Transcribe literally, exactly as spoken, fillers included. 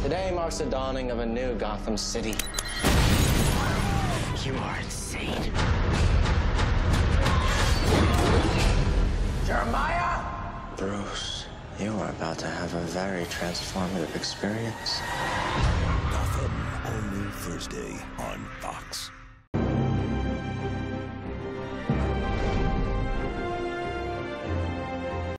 Today marks the dawning of a new Gotham City. You are insane. Jeremiah! Bruce, you are about to have a very transformative experience. Gotham, all new Thursday on Fox.